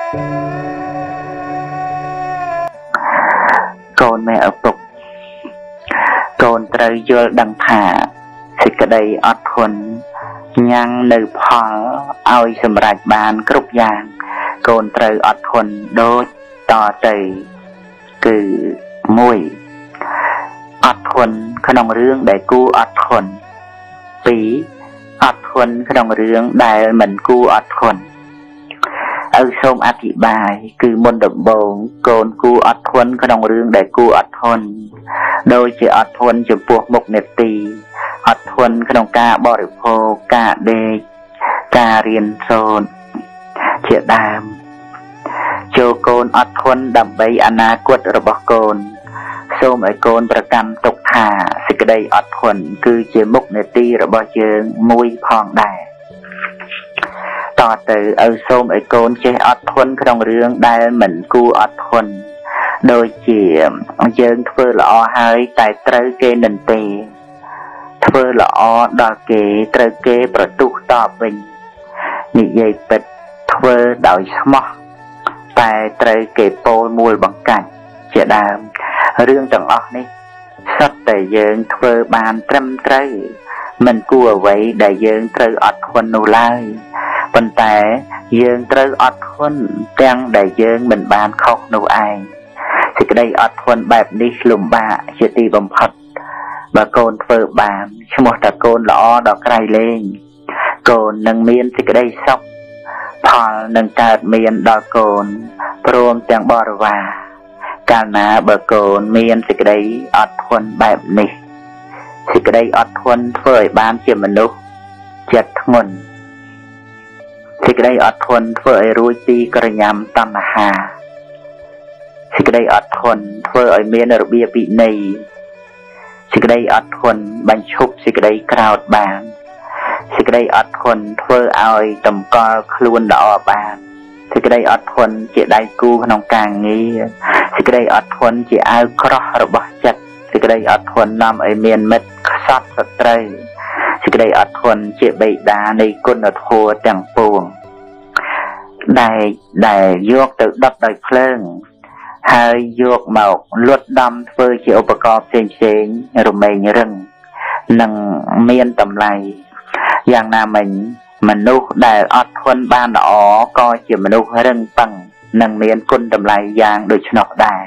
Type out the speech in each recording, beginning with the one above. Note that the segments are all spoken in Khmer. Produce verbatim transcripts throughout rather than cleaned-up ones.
កូនមេឪពុកកូនត្រូវយល់ដឹងថាសេចក្តីអត់ធន់ញ៉ាំងនៅផលឲ្យសម្រេចបានគ្រប់យ៉ាងកូនត្រូវអត់ធន់ដូចតទៅគឺមួយអត់ធន់ក្នុងរឿងដែលគួរអត់ធន់ពីរអត់ធន់ក្នុងរឿងដែលមិនគួរអត់ធន់ឪសូមអធិប្បាយគឺមុនដំបូងកូនគួរអត់ធន់ក្នុងរឿងដែលគួរអត់ធន់ដូចជាអត់ធន់ចំពោះមុខនេតិអត់ធន់ក្នុងការបរិភោគការដេកការរៀនសូត្រជាដើមចូលកូនអត់ធន់ដើម្បីអនាគតរបស់កូនសូមឲ្យកូនប្រកាន់ទុកថាសេចក្តីអត់ធន់គឺជាមុខនេតិរបស់យើងមួយផងដែរតទៅឪសូមឲ្យកូនចេះអត់ធន់ក្នុងរឿងដែលមិនគួរអត់ធន់ដូចជាយើងធ្វើល្អហើយតែត្រូវគេនិន្ទាធ្វើល្អដល់គេត្រូវគេប្រទុះតបវិញនិយាយពិតធ្វើដោយស្មោះតែត្រូវគេពោលមួលបង្កាច់ជាដើមរឿងទាំងអស់នេះសុទ្ធតែយើងធ្វើបានត្រឹមត្រូវមិនគួរអ្វីដែលយើងត្រូវអត់ធន់នោះឡើយប៉ុន្តែយើងត្រូវអត់ធន់ទាំងដែលយើងមិនបានខុសនោះឯងសេចក្តីអត់ធន់បែបនេះលំបាកជាទីបំផុតបើកូនធ្វើបានឈ្មោះថាកូនល្អដល់ក្រៃលែងកូននឹងមានសេចក្តីសុខផលនឹងកើតមានដល់កូនព្រមទាំងបរិវារកាលណាបើកូនមានសេចក្តីអត់ធន់បែបនេះសេចក្តីអត់ធន់ធ្វើឲ្យបានជាមនុស្សចិត្តធ្ងន់សេចក្តីអត់ធន់ធ្វើឲ្យរួចពីក្រញាំតណ្ហាសេចក្តីអត់ធន់ធ្វើឲ្យមានរបៀបវិន័យសេចក្តីអត់ធន់បញ្ឈប់សេចក្តីក្រោធបានសេចក្តីអត់ធន់ធ្វើឲ្យតម្កល់ខ្លួនល្អបានសេចក្តីអត់ធន់ជាដៃគូក្នុងការងារសេចក្តីអត់ធន់ជាអាវក្រោះរបស់ចិត្តសេចក្តីអត់ធន់នាំឲ្យមានមិត្តខ្សត់សត្រូវសេចក្តីអត់ធន់ជាបិតានៃគុណធម៌ទាំងពួងដែលដែលយកទៅដុតដោយភ្លើងហើយយកមកលួតដំធ្វើជាឧបករណ៍ផ្សេងផ្សេងរមែងរឹងនិងមានតម្លៃយ៉ាងណាមិញមនុស្សដែលអត់ធន់បានល្អក៏ជាមនុស្សរឹងប៉ឹងនិងមានគុណតម្លៃយ៉ាងដូច្នោះដែរ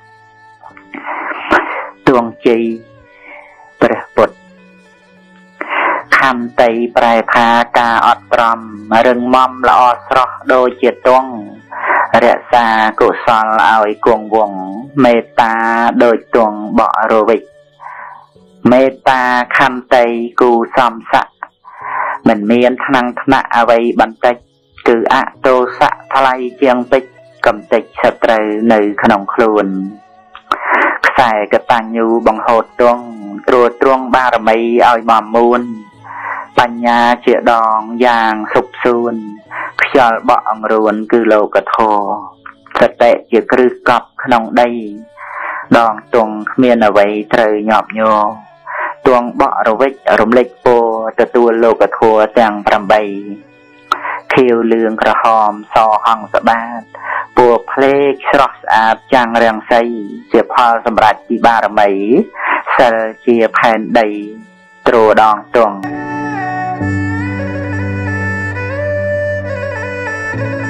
ទួងជ័យព្រះពុទ្ធខន្តីប្រែថាការអត់ទ្រាំរឹងមាំល្អស្រស់ដូចជាទួងរក្សាកុសលឲ្យគង់វង្សមេត្តាដូចទួងបរវិចមេត្តាខន្តីគូសំស័កមិនមានថ្នាំងថ្នាក់អ្វីបន្តិចគឺអទោសៈថ្លៃជាងពេជ្រកំទេចសត្រូវនៅក្នុងខ្លួនខ្សែកតញ្ញូបង្ហូតទួងត្រួតត្រងបារមីឲ្យមមួនបញ្ញាជាដងយ៉ាងសុខសួនខ្យល់បក់អង្រួនគឺលោកធម៌សតិជាគ្រឹះកប់ក្នុងដីដងទងគ្មានអ្វីត្រូវញាប់ញ័រទួងបក់រវិចរំលេចពោទទួលលោកធម៌ទាំងប្រាំបីខៀវលឿងក្រហមសហង្សបាតពណ៌ភ្លេកស្រស់ស្អាតចាំងរាំងសីជាផលសម្រាប់ពីបារមីសិលជាផែនដីទ្រដងទង